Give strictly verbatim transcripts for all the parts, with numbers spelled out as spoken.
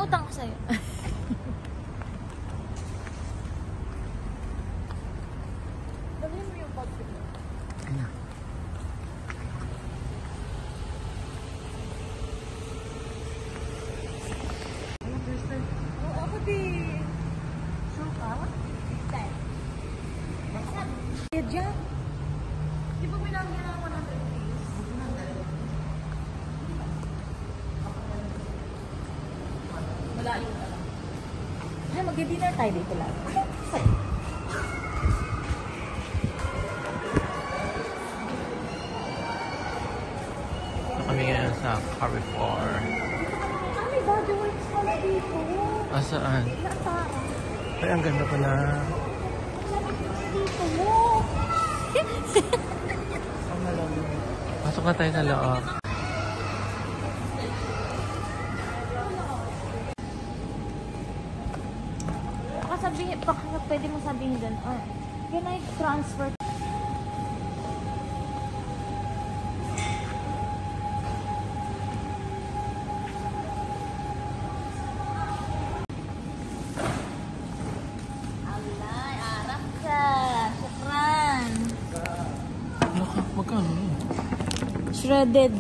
utang ko sa'yo. Dalhin mo yung bag ko. Ano? Ano first time? Oo, ako din. Sure ka? First time. Kaya dyan. Di ba binagyan ako ng rupees? Malayo ka lang. Ay, mag-dinner tayo dito lang. Kami ngayon sa Carrefour. Ah, may body works pala dito. Ah, saan? Nakatara. Ay, ang ganda pala. Dito mo. Pasok na tayo sa loob. Baka sabihin, baka pwede mo sabihin doon, ah, can I transfer? Alay, arap ka. Syukran. Laka, magkano yun? Shredded.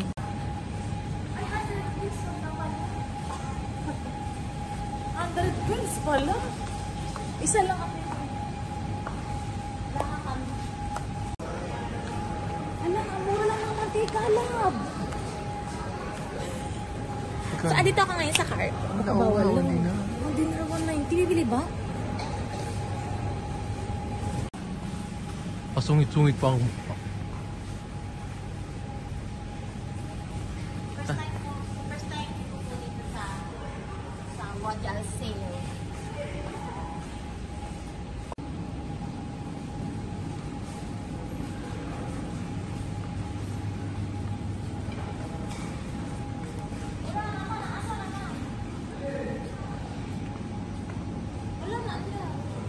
one hundred pins pala. Isa lang ang lahat. Alam, ang mura lang ng mantika, lab. So, dito ka ngayon sa cart? Nakabawal lang. Hindi na. Hindi na one ninety. Bibili ba? Pasungit-sungit pa ang... First time ko, first time ko po dito sa sa Wadjal sale. Wala na, wala.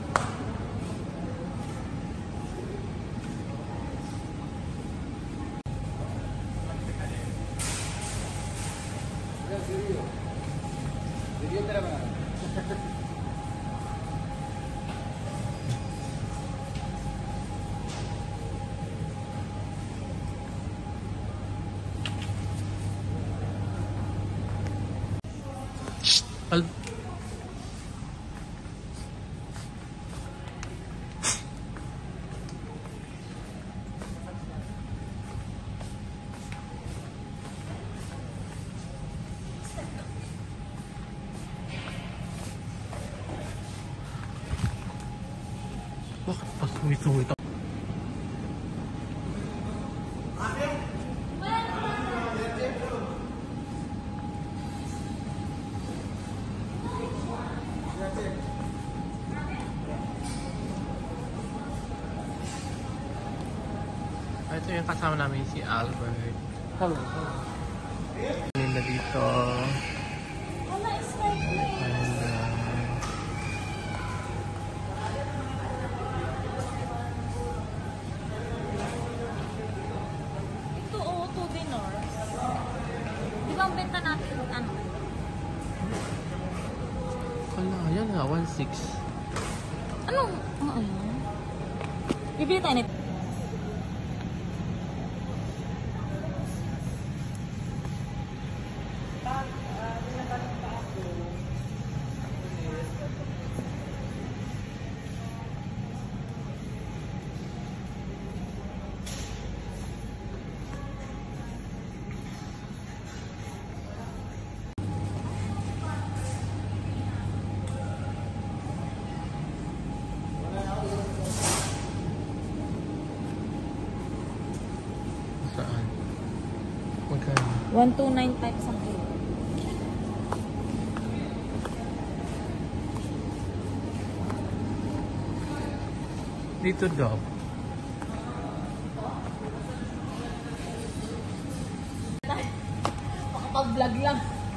Al... Bakit pasungit-sungit ako? Ito yung kasama namin si Albert. Hello. Nila dito. Wala, is my place. And, uh, Ito, oh, two dinars. Di ba ang benta natin, ano? wala, yan nga, one six. Anong, ano, ano? Bibili tayo nito. Saan? Magkano? one two nine five something. Dito daw. Makapag-vlog lang.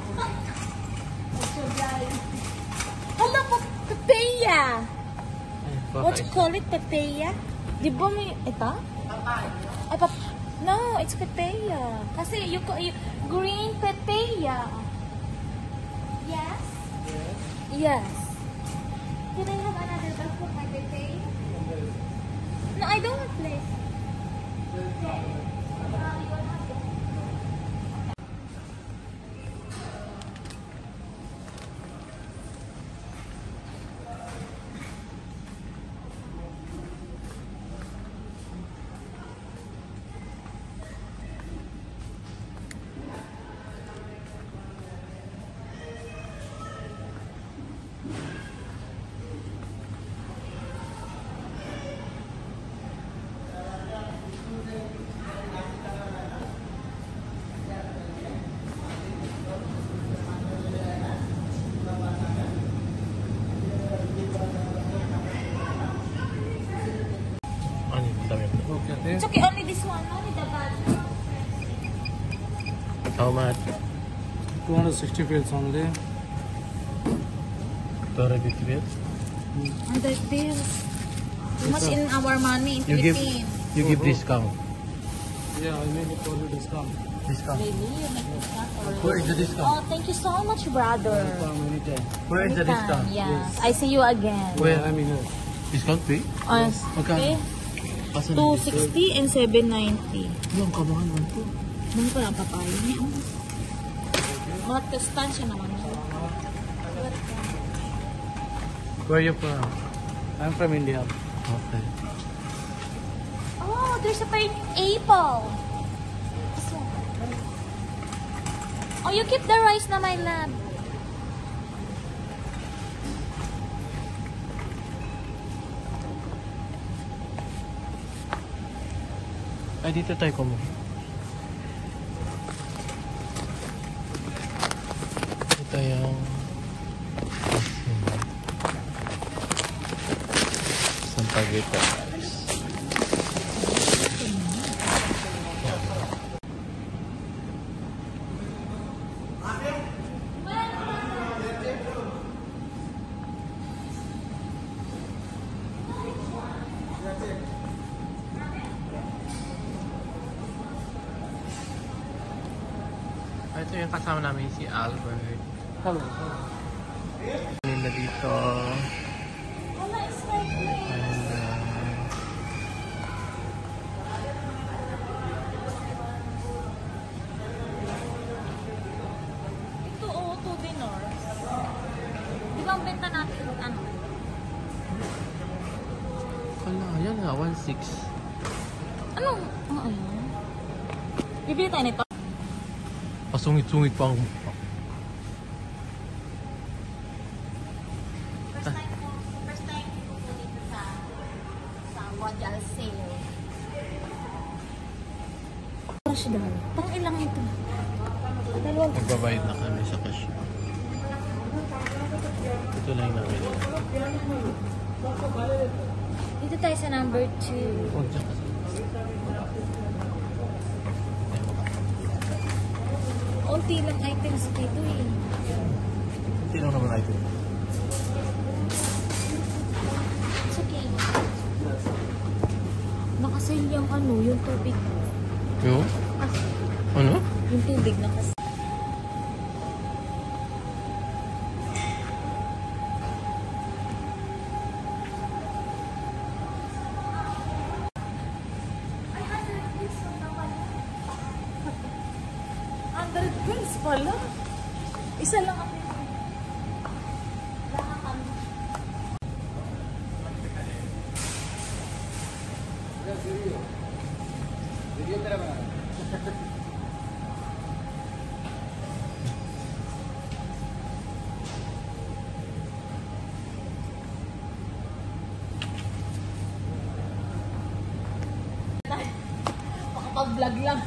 Hala, papaya! What you call it? Papaya? Di ba may, ito? Papaya. Ay, pap no, it's papaya. Kasi you, you green papaya. Yes? Yes. Can I have another bag for my birthday? No, I don't want place. Ano yun? Dami mo. It's okay, only this one, only the bag. How much? two hundred sixty pills only. two hundred fifty bits? And the bills. Too much in our money in You give, Philippines. you give discount. Yeah, I made it for you discount. Discount. Really? You make discount already? Where is the discount? Oh, thank you so much, brother. Discount anytime. Where is the Anytime, discount? Yes. I see you again. Where? I mean, uh, Discount pay? Oh, Magkano? okay. Asan two yung discount? sixty and seven ninety. Yung kamahal man to. Nung pa lang papaya niya. Mga kastansya naman. Where you from? I'm from India. Okay. Oh, there's a pineapple. This one. Oh, you keep the rice na, my love. Ay, dito tayo kumo. Ito yung... Sampaguita rice. Ito yung kasama namin si Albert. Hello. Nila dito. Wala, it's right here. And, uh, Ito, oh, two dinars. Di ba ang benta natin, ano? wala, yan nga, one six. Anong, ano ano? Bibili tayo nito? Pasungit-sungit pa ang mukha. First time ko, first time ko po dito sa sa Wajal sale. Cash daw. Pang ilang ito? Dalawang. Magbabayad na kami sa cash. Ito lang yung namin. Dito tayo sa number two. Huwag dyan kasi. Unti lang items dito eh. Hindi lang naman item. It's okay. Nakasale yung ano, yung tubig. Yung? Ah, Ano? yung tubig nakasale. Hundred pills pala. Isa lang ako. Lahat kami. Makapag-vlog lang.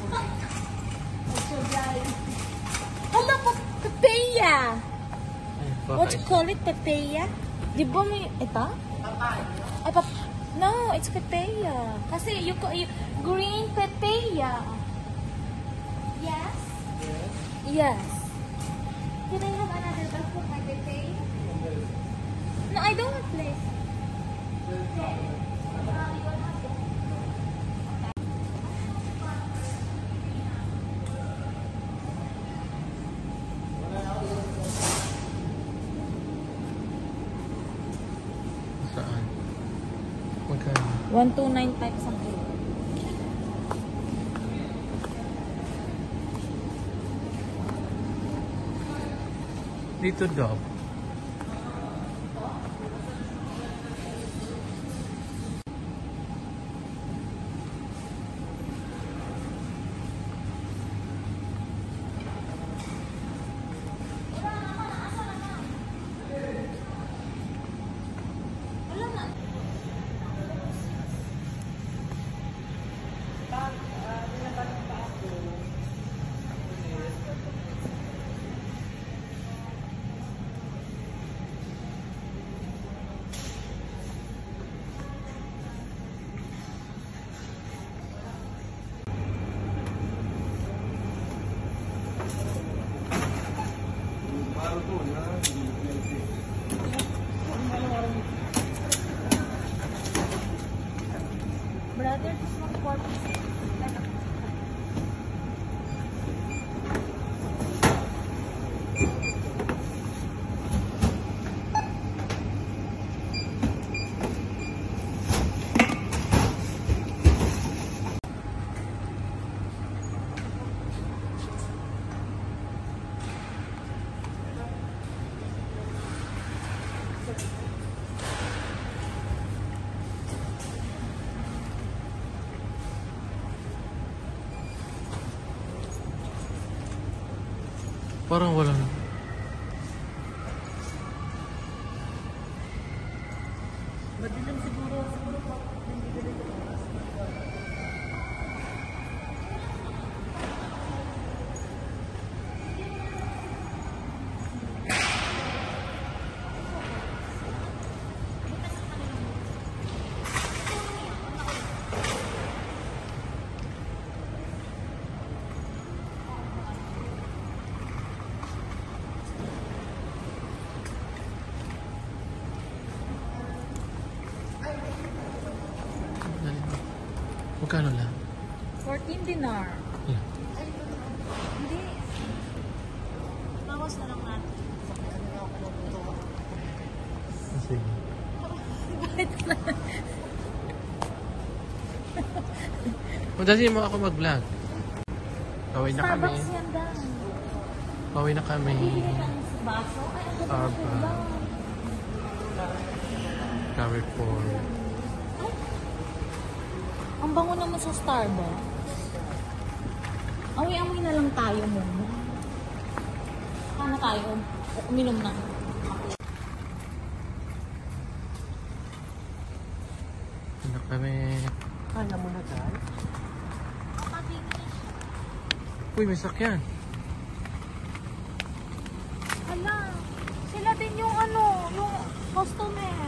Hala, pa- papaya. What you call it? Papaya? Di ba may, ito? Papaya. Ay, pap no, it's papaya. Kasi you, co- you green papaya. Yes? Yes. Can I have another bag for my papaya? No, I don't want place. one two nine five isang kilo. Dito daw. Brother, this one forty. Parang walang... Madilim siguro. Siguro pa. Magkano lang? fourteen dinar. Yeah. Hindi. Bawas na lang natin. Sige. Madali mo ako mag-vlog. Paway na kami. Starbucks yan daw. Paway na kami. Bibili ka ng baso? Ay, ang ganda ng Starbucks. diba? Carrefour. Ang bango naman sa Starbucks. Amoy-amoy na lang tayo muna. Kano tayo? Uminom na. Ano kami? Kaya mo na dyan? Uy, may sakyan. Hala, sila din yung ano, yung customer.